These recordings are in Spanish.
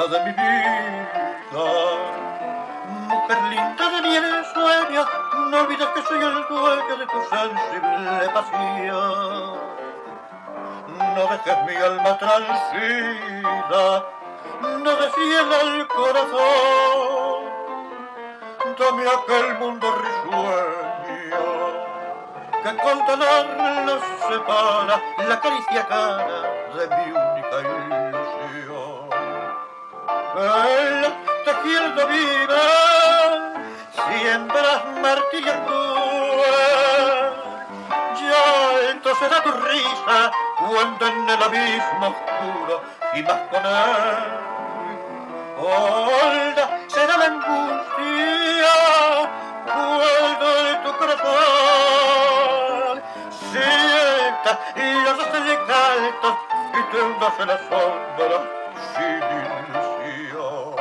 tristeza de mi vida. Mujer linda de mi ensueño, no olvides que soy el dueño de tu sensible pasión. No dejes mi alma transida, no deshiela el corazón. Dame aquel mundo risueño que con dolor nos separa, la caricia cara de mi única ilusión. El tejiendo viva, siembras martillo cruel. Ya entonces será tu risa cuando en el abismo oscuro gimas con él. Holda será la angustia, cuando de tu corazón sienta los dos altos y te hundas en la sombra sin ilusión.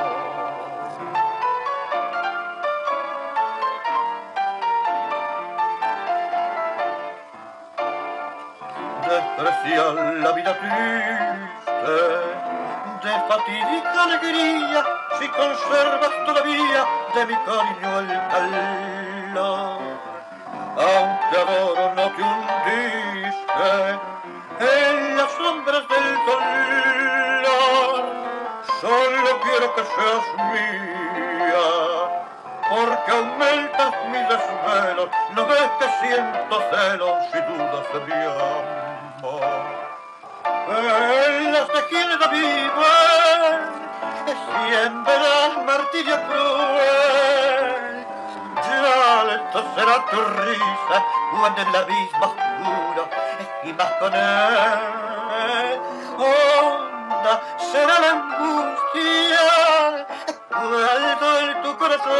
Desprecia la vida triste de fatídica alegría, si conservas todavía de mi cariño el calor. Aunque adoro no te hundiste en las sombras del dolor, solo quiero que seas mía, porque aumentas mis desvelos. No ves que siento celos y dudas de mi amor. En las tejidas vivan, siembras martirio cruel. Ya lento será tu risa cuando en el abismo oscuro gimas con él. Honda será la angustia cuando en tu corazón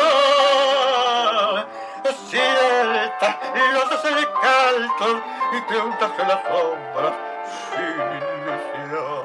sientas los dos el caldo y te hundas en las sombras sin ilusión.